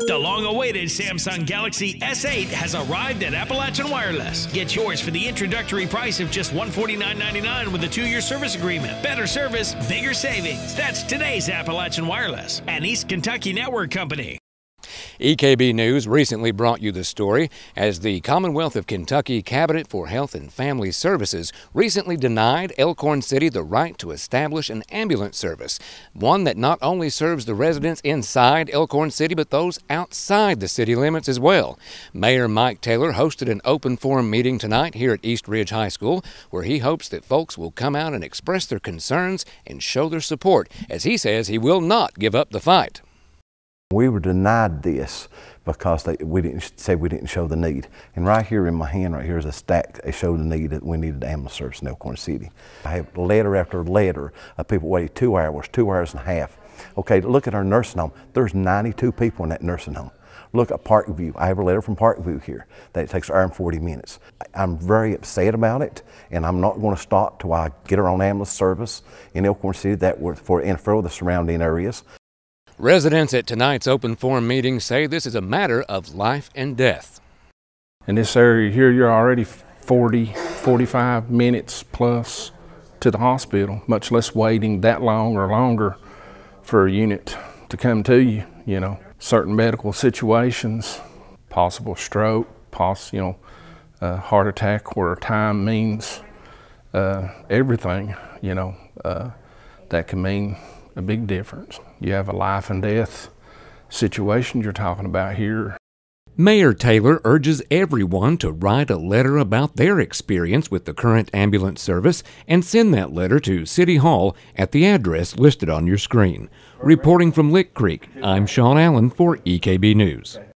The long-awaited Samsung Galaxy S8 has arrived at Appalachian Wireless. Get yours for the introductory price of just $149.99 with a 2-year service agreement. Better service, bigger savings. That's today's Appalachian Wireless, an East Kentucky network company. EKB News recently brought you the story as the Commonwealth of Kentucky Cabinet for Health and Family Services recently denied Elkhorn City the right to establish an ambulance service, one that not only serves the residents inside Elkhorn City but those outside the city limits as well. Mayor Mike Taylor hosted an open forum meeting tonight here at East Ridge High School where he hopes that folks will come out and express their concerns and show their support, as he says he will not give up the fight. We were denied this because we didn't show the need. And right here in my hand, right here is a stack that showed the need that we needed ambulance service in Elkhorn City. I have letter after letter of people waiting 2 hours, 2 hours and a half. Okay, look at our nursing home. There's 92 people in that nursing home. Look at Parkview. I have a letter from Parkview here that it takes 1 hour and 40 minutes. I'm very upset about it, and I'm not going to stop till I get our own ambulance service in Elkhorn City that for the surrounding areas. Residents at tonight's open forum meeting say this is a matter of life and death. In this area here, you're already 40, 45 minutes plus to the hospital, much less waiting that long or longer for a unit to come to you. You know, certain medical situations, possible stroke, heart attack, where time means everything, that can mean a big difference. You have a life and death situation you're talking about here. Mayor Taylor urges everyone to write a letter about their experience with the current ambulance service and send that letter to City Hall at the address listed on your screen. Reporting from Lick Creek, I'm Sean Allen for EKB News.